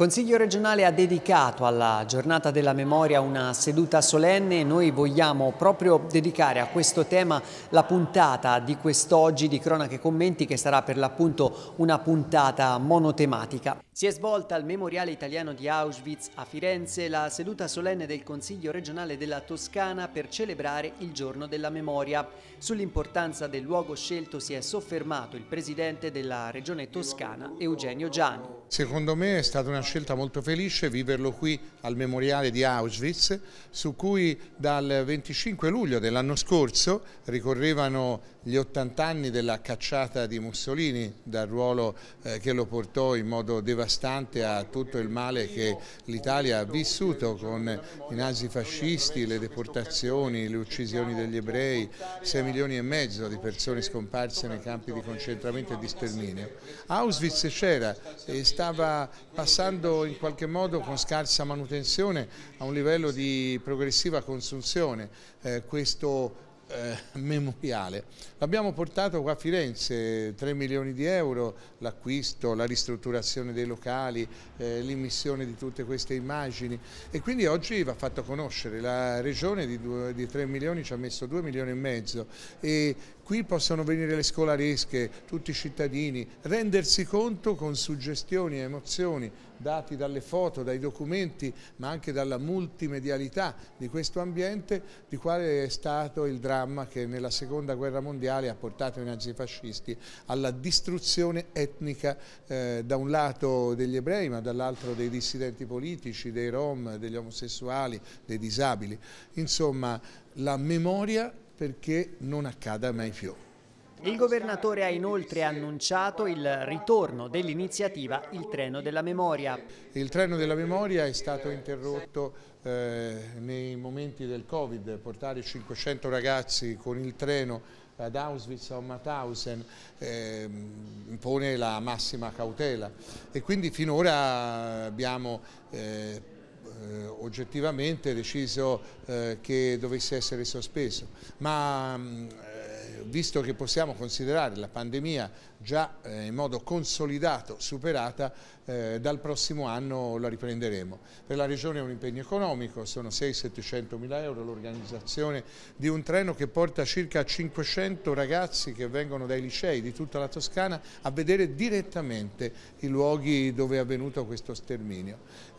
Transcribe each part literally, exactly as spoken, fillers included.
Consiglio regionale ha dedicato alla giornata della memoria una seduta solenne e noi vogliamo proprio dedicare a questo tema la puntata di quest'oggi di Cronache e Commenti, che sarà per l'appunto una puntata monotematica. Si è svolta al Memoriale Italiano di Auschwitz a Firenze la seduta solenne del Consiglio regionale della Toscana per celebrare il giorno della memoria. Sull'importanza del luogo scelto si è soffermato il presidente della regione toscana, Eugenio Giani. Secondo me è stata una scelta molto felice viverlo qui al Memoriale di Auschwitz, su cui dal venticinque luglio dell'anno scorso ricorrevano gli ottanta anni della cacciata di Mussolini, dal ruolo eh, che lo portò in modo devastante a tutto il male che l'Italia ha vissuto con i nazifascisti, le deportazioni, le uccisioni degli ebrei, sei milioni e mezzo di persone scomparse nei campi di concentramento e di sterminio. Auschwitz c'era e stava passando in qualche modo con scarsa manutenzione a un livello di progressiva consunzione eh, questo Eh, memoriale. L'abbiamo portato qua a Firenze, tre milioni di euro, l'acquisto, la ristrutturazione dei locali, eh, l'immissione di tutte queste immagini, e quindi oggi va fatto conoscere. La regione di, due, di tre milioni ci ha messo due milioni e mezzo e qui possono venire le scolaresche, tutti i cittadini, rendersi conto con suggestioni e emozioni dati dalle foto, dai documenti, ma anche dalla multimedialità di questo ambiente, di quale è stato il dramma che nella seconda guerra mondiale ha portato i nazifascisti alla distruzione etnica eh, da un lato degli ebrei, ma dall'altro dei dissidenti politici, dei rom, degli omosessuali, dei disabili. Insomma, la memoria perché non accada mai più. Il governatore ha inoltre annunciato il ritorno dell'iniziativa Il Treno della Memoria. Il Treno della Memoria è stato interrotto eh, nei momenti del Covid. Portare cinquecento ragazzi con il treno ad Auschwitz o Mauthausen eh, impone la massima cautela e quindi finora abbiamo eh, eh, oggettivamente deciso eh, che dovesse essere sospeso. Ma eh, visto che possiamo considerare la pandemia già eh, in modo consolidato superata, eh, dal prossimo anno la riprenderemo. Per la Regione è un impegno economico, sono seicento settecento mila euro l'organizzazione di un treno che porta circa cinquecento ragazzi che vengono dai licei di tutta la Toscana a vedere direttamente i luoghi dove è avvenuto questo sterminio.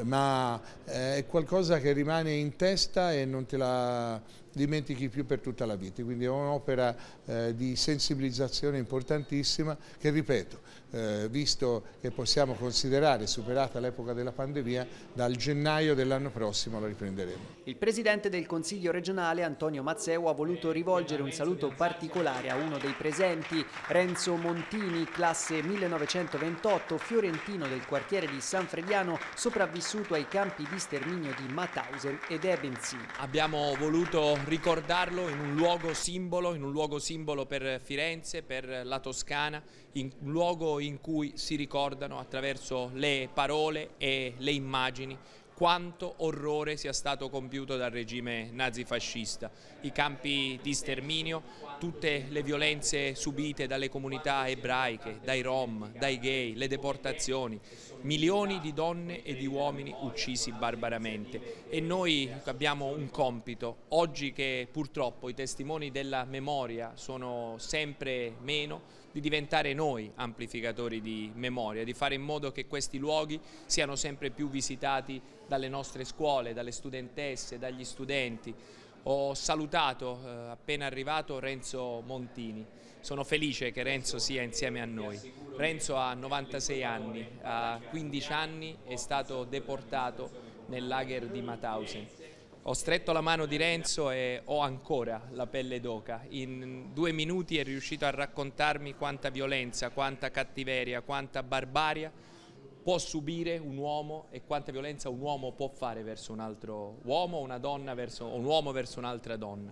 Ma eh, è qualcosa che rimane in testa e non te la dimentichi più per tutta la vita, quindi è un'opera eh, di sensibilizzazione importantissima che, ripeto, eh, visto che possiamo considerare superata l'epoca della pandemia, dal gennaio dell'anno prossimo la riprenderemo. Il presidente del Consiglio regionale, Antonio Mazzeu, ha voluto rivolgere un saluto particolare a uno dei presenti, Renzo Montini, classe millenovecentoventotto, fiorentino del quartiere di San Frediano, sopravvissuto ai campi di sterminio di Mauthausen ed Ebensee. Abbiamo voluto ricordarlo in un luogo simbolo, in un luogo simbolo per Firenze, per la Toscana, in un luogo in cui si ricordano attraverso le parole e le immagini quanto orrore sia stato compiuto dal regime nazifascista, i campi di sterminio, tutte le violenze subite dalle comunità ebraiche, dai rom, dai gay, le deportazioni, milioni di donne e di uomini uccisi barbaramente. E noi abbiamo un compito, oggi che purtroppo i testimoni della memoria sono sempre meno, di diventare noi amplificatori di memoria, di fare in modo che questi luoghi siano sempre più visitati dalle nostre scuole, dalle studentesse, dagli studenti. Ho salutato eh, appena arrivato Renzo Montini. Sono felice che Renzo sia insieme a noi. Renzo ha novantasei anni, a quindici anni è stato deportato nel lager di Mauthausen. Ho stretto la mano di Renzo e ho ancora la pelle d'oca. In due minuti è riuscito a raccontarmi quanta violenza, quanta cattiveria, quanta barbarie può subire un uomo e quanta violenza un uomo può fare verso un altro uomo, una donna verso, un uomo verso un'altra donna.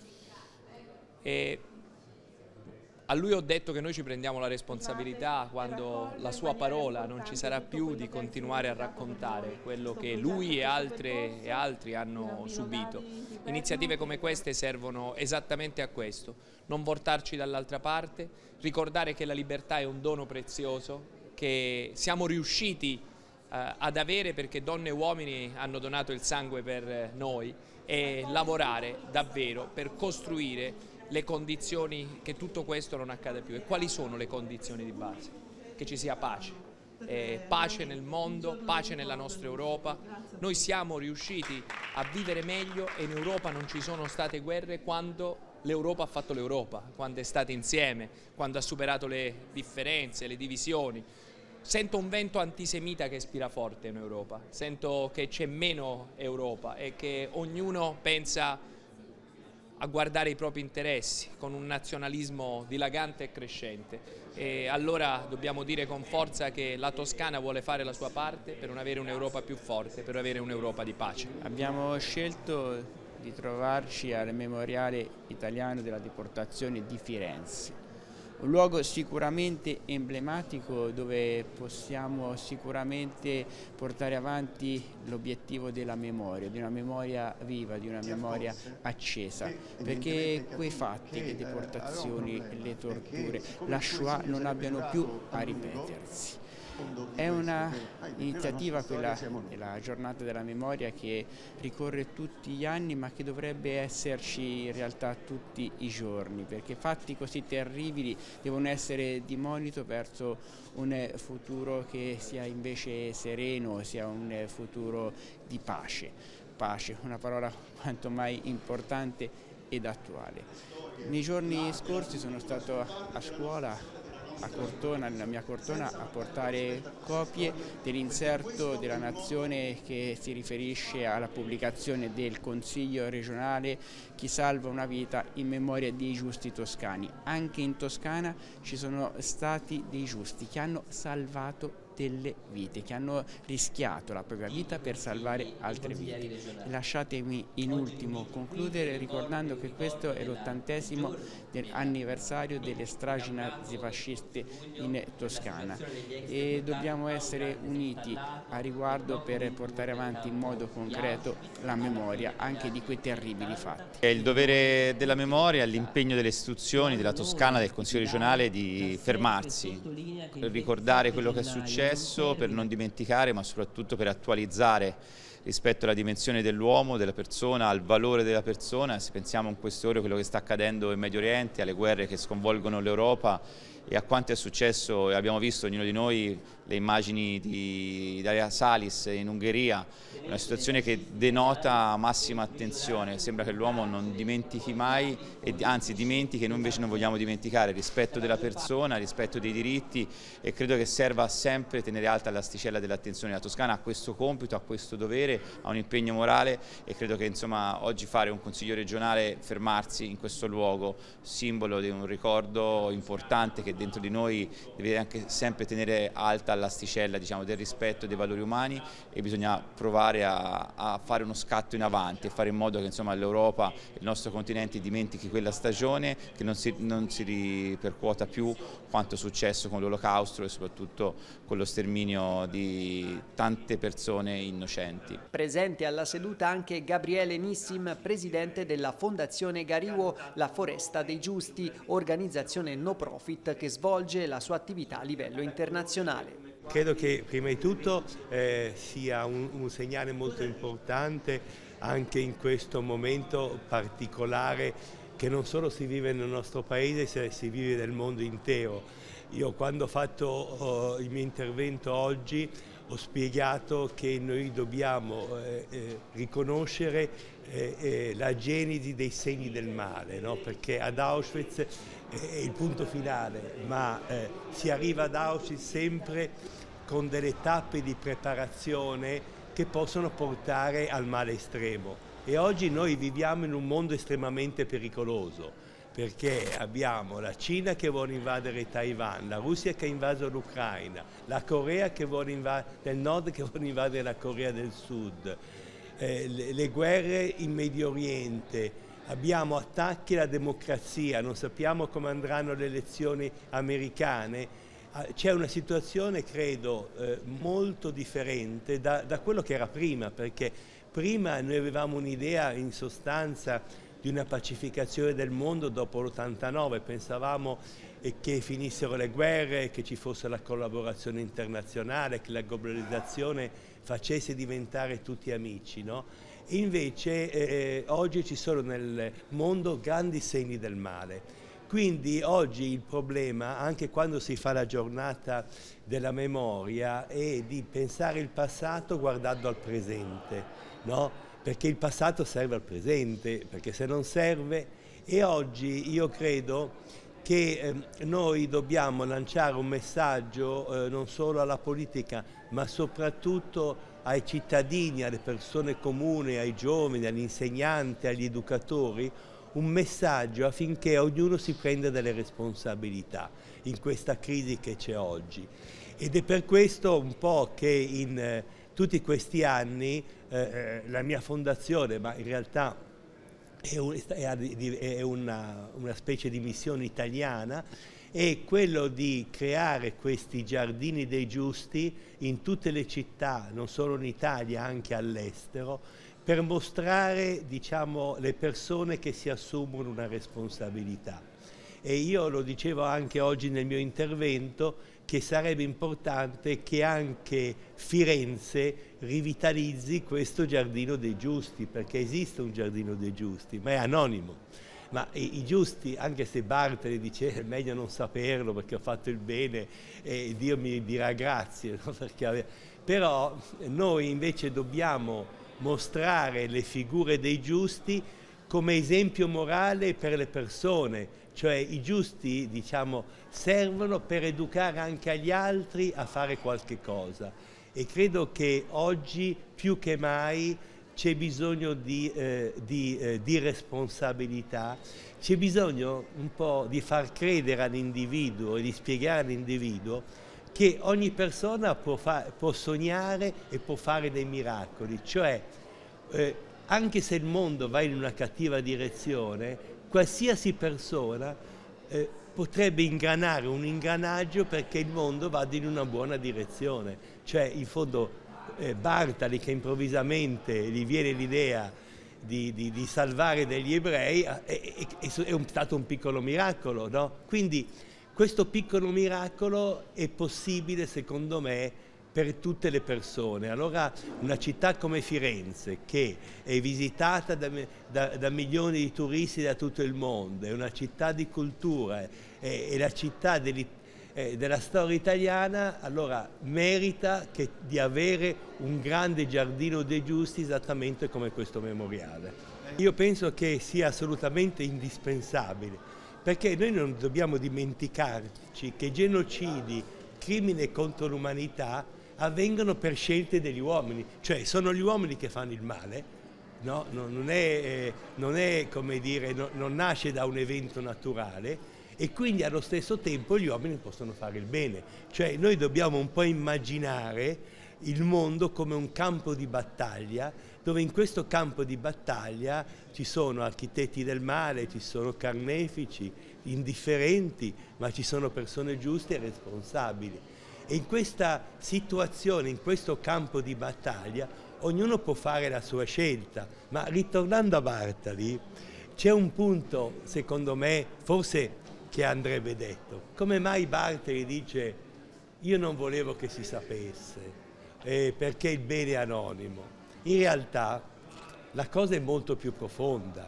E a lui ho detto che noi ci prendiamo la responsabilità, quando la sua parola non ci sarà più, di continuare a raccontare quello che lui e, altre, e altri hanno subito. Iniziative come queste servono esattamente a questo, non voltarci dall'altra parte, ricordare che la libertà è un dono prezioso, che siamo riusciti eh, ad avere, perché donne e uomini hanno donato il sangue per noi, e lavorare davvero per costruire le condizioni che tutto questo non accada più. E quali sono le condizioni di base? Che ci sia pace. Eh, pace nel mondo, pace nella nostra Europa. Noi siamo riusciti a vivere meglio e in Europa non ci sono state guerre quando l'Europa ha fatto l'Europa, quando è stata insieme, quando ha superato le differenze, le divisioni. Sento un vento antisemita che spira forte in Europa, sento che c'è meno Europa e che ognuno pensa a guardare i propri interessi con un nazionalismo dilagante e crescente. E allora dobbiamo dire con forza che la Toscana vuole fare la sua parte per avere un'Europa più forte, per avere un'Europa di pace. Abbiamo scelto di trovarci al Memoriale Italiano della Deportazione di Firenze, un luogo sicuramente emblematico dove possiamo sicuramente portare avanti l'obiettivo della memoria, di una memoria viva, di una memoria accesa, perché quei fatti, le deportazioni, le torture, la Shoah non abbiano più a ripetersi. È un'iniziativa, quella della giornata della memoria, che ricorre tutti gli anni ma che dovrebbe esserci in realtà tutti i giorni, perché fatti così terribili devono essere di monito verso un futuro che sia invece sereno, sia un futuro di pace. Pace, una parola quanto mai importante ed attuale. Nei giorni scorsi sono stato a scuola a Cortona, nella mia Cortona, a portare copie dell'inserto della Nazione che si riferisce alla pubblicazione del Consiglio regionale Chi salva una vita in memoria dei giusti toscani. Anche in Toscana ci sono stati dei giusti che hanno salvato delle vite, che hanno rischiato la propria vita per salvare altre vite. Lasciatemi in ultimo concludere ricordando che questo è l'ottantesimo anniversario delle stragi nazifasciste in Toscana e dobbiamo essere uniti a riguardo per portare avanti in modo concreto la memoria anche di quei terribili fatti. È il dovere della memoria, l'impegno delle istituzioni, della Toscana, del Consiglio regionale di fermarsi, per ricordare quello che è successo, per non dimenticare, ma soprattutto per attualizzare rispetto alla dimensione dell'uomo, della persona, al valore della persona. Se pensiamo in queste ore a quello che sta accadendo in Medio Oriente, alle guerre che sconvolgono l'Europa e a quanto è successo, e abbiamo visto ognuno di noi le immagini di Ilaria Salis in Ungheria, una situazione che denota massima attenzione. Sembra che l'uomo non dimentichi mai, e anzi dimentichi, e noi invece non vogliamo dimenticare, rispetto della persona, rispetto dei diritti, e credo che serva sempre tenere alta l'asticella dell'attenzione. La Toscana ha questo compito, ha questo dovere, ha un impegno morale, e credo che insomma oggi fare un Consiglio regionale, fermarsi in questo luogo, simbolo di un ricordo importante che dentro di noi deve anche sempre tenere alta l'asticella, diciamo, del rispetto dei valori umani, e bisogna provare a, a fare uno scatto in avanti e fare in modo che insomma l'Europa, il nostro continente, dimentichi quella stagione, che non si, non si ripercuota più quanto è successo con l'Olocausto e soprattutto con lo sterminio di tante persone innocenti. Presente alla seduta anche Gabriele Nissim, presidente della Fondazione Gariuo La Foresta dei Giusti, organizzazione no profit che svolge la sua attività a livello internazionale. Credo che prima di tutto eh, sia un, un segnale molto importante anche in questo momento particolare che non solo si vive nel nostro paese, si vive nel mondo intero. Io quando ho fatto uh, il mio intervento oggi ho spiegato che noi dobbiamo eh, eh, riconoscere eh, eh, la genesi dei segni del male, no? Perché ad Auschwitz è il punto finale, ma eh, si arriva ad Auschwitz sempre con delle tappe di preparazione che possono portare al male estremo. E oggi noi viviamo in un mondo estremamente pericoloso, perché abbiamo la Cina che vuole invadere Taiwan, la Russia che ha invaso l'Ucraina, la Corea che vuole invadere, del Nord che vuole invadere la Corea del Sud, eh, le, le guerre in Medio Oriente. Abbiamo attacchi alla democrazia, non sappiamo come andranno le elezioni americane. C'è una situazione, credo, eh, molto differente da, da quello che era prima, perché prima noi avevamo un'idea in sostanza di una pacificazione del mondo dopo l'ottantanove, pensavamo che finissero le guerre, che ci fosse la collaborazione internazionale, che la globalizzazione facesse diventare tutti amici, no? Invece eh, oggi ci sono nel mondo grandi segni del male. Quindi oggi il problema, anche quando si fa la giornata della memoria, è di pensare il passato guardando al presente, no? Perché il passato serve al presente, perché se non serve, e oggi io credo che eh, noi dobbiamo lanciare un messaggio eh, non solo alla politica, ma soprattutto ai cittadini, alle persone comuni, ai giovani, agli insegnanti, agli educatori, un messaggio affinché ognuno si prenda delle responsabilità in questa crisi che c'è oggi. Ed è per questo un po' che in eh, tutti questi anni eh, la mia fondazione, ma in realtà è, un, è una, una specie di missione italiana, è quello di creare questi giardini dei giusti in tutte le città, non solo in Italia, anche all'estero, per mostrare, diciamo, le persone che si assumono una responsabilità. E io lo dicevo anche oggi nel mio intervento, che sarebbe importante che anche Firenze rivitalizzi questo giardino dei giusti, perché esiste un giardino dei giusti, ma è anonimo. Ma i, i giusti, anche se Bartoli dice è meglio non saperlo perché ho fatto il bene e Dio mi dirà grazie, no? Perché, però noi invece dobbiamo mostrare le figure dei giusti come esempio morale per le persone, cioè i giusti, diciamo, servono per educare anche agli altri a fare qualche cosa, e credo che oggi più che mai c'è bisogno di, eh, di, eh, di responsabilità, c'è bisogno un po' di far credere all'individuo e di spiegare all'individuo che ogni persona può, può sognare e può fare dei miracoli, cioè eh, anche se il mondo va in una cattiva direzione, qualsiasi persona eh, potrebbe ingranare un ingranaggio perché il mondo vada in una buona direzione. Cioè, in fondo, eh, Bartali, che improvvisamente gli viene l'idea di, di, di salvare degli ebrei, è, è, è, un, è stato un piccolo miracolo, no? Quindi questo piccolo miracolo è possibile, secondo me, per tutte le persone. Allora una città come Firenze, che è visitata da, da, da milioni di turisti da tutto il mondo, è una città di cultura, è, è la città degli, eh, della storia italiana, allora merita che, di avere un grande giardino dei giusti esattamente come questo memoriale. Io penso che sia assolutamente indispensabile, perché noi non dobbiamo dimenticarci che genocidi, crimini contro l'umanità avvengono per scelte degli uomini, cioè sono gli uomini che fanno il male, no? non, è, eh, non è, come dire, no, non nasce da un evento naturale, e quindi allo stesso tempo gli uomini possono fare il bene. Cioè noi dobbiamo un po' immaginare il mondo come un campo di battaglia, dove in questo campo di battaglia ci sono architetti del male, ci sono carnefici, indifferenti, ma ci sono persone giuste e responsabili. E in questa situazione, in questo campo di battaglia, ognuno può fare la sua scelta. Ma ritornando a Bartali, c'è un punto, secondo me, forse che andrebbe detto. Come mai Bartali dice io non volevo che si sapesse, eh, perché il bene è anonimo? In realtà la cosa è molto più profonda,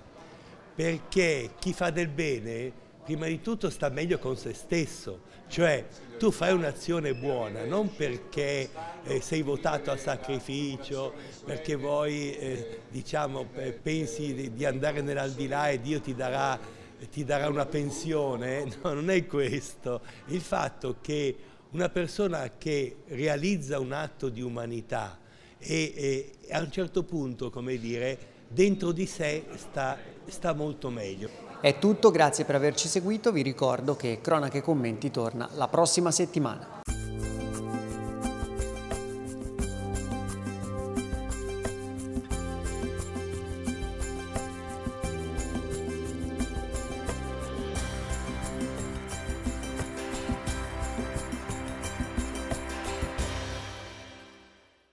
perché chi fa del bene prima di tutto sta meglio con se stesso, cioè tu fai un'azione buona non perché eh, sei votato a sacrificio, perché vuoi eh, diciamo eh, pensi di, di andare nell'aldilà e Dio ti darà, ti darà una pensione, no, non è questo. Il fatto che una persona che realizza un atto di umanità e, e a un certo punto, come dire, dentro di sé sta, sta molto meglio. È tutto, grazie per averci seguito, vi ricordo che Cronache e Commenti torna la prossima settimana.